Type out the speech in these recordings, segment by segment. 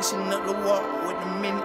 mixing up the walk with the minute.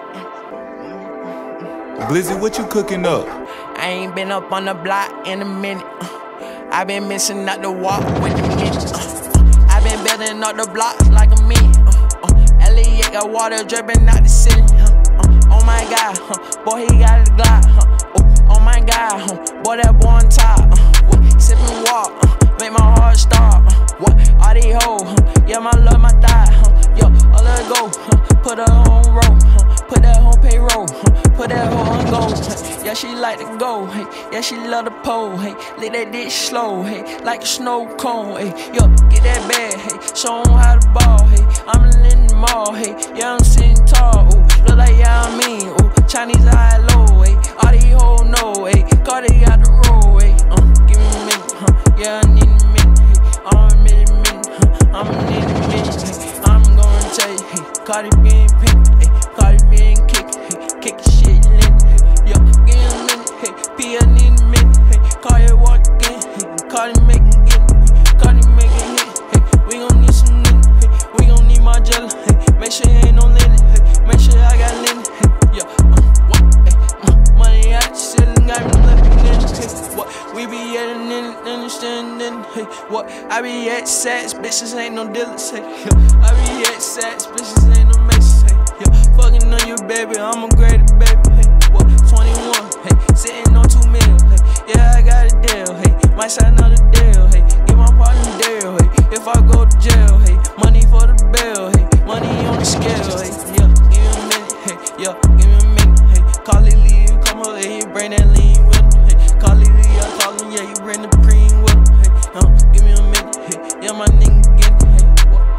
Blizzy, what you cooking up? I ain't been up on the block in a minute. I been missing out the walk with the minute. I been building up the blocks like a minute. Elliot got water dripping out the ceiling. Oh my God, boy, he got a Glock. Oh my God, boy, that boy on top. Sippin' walk, make my heart stop. All these hoes, yeah, my love, my thigh. Yo, I let her go, put her on roll, put that on payroll, put that hoe on go. Yeah, she like to go, hey, yeah, she love the pole, hey, lick that dick slow, hey, like a snow cone, hey, yo, get that bag, hey, show 'em how to ball, hey, I'm in the mall, hey, yeah, I'm sitting tall, ooh, look like yeah, I mean, ooh, Chinese eye low, hey, all these hoes know, hey, Cardi got the roll, hey, give me a minute, yeah, I need a minute, hey, I'm a minute, I'm a need a minute, hey, I'm gonna tell you, hey, Cardi being pink, hey, Cardi being kick, hey, kick the shit lit, hey, yo, give me a minute, hey, P, I need a minute, hey, Cardi walk again, hey, Cardi making get, hey, Cardi making hit, hey, we gon' need some linen, hey, we gon' need my jelly, hey, make sure you ain't no linen, hey, make sure I got linen, hey, yo, what, hey, money out the ceiling, got me living in, hey, what, we be at an understanding, hey, what, I be at sex, bitches ain't no dealers, hey, yo, I be at sex, bitches ain't no mixes, hey, yo, fucking on you, baby, I'm a great baby, hey, what, 21, hey, sitting on 2 mil, hey, yeah, I got a deal, hey, might sign another deal, hey, get my partner deal, hey, if I go to jail, hey, money for the bill, hey, money on the scale, hey, yeah, give me a minute, hey, yeah, give me a minute, hey, call it leave, come on, hey, bring that lean with him, hey, call it leave, I call him, yeah, you bring the cream with him, hey, give me a minute, hey, yeah, my nigga get it, hey,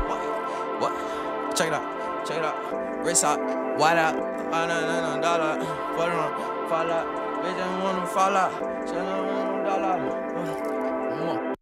what, check it out, wrist out, white out, dollar, fall out, bitch, I wanna fall out, $700.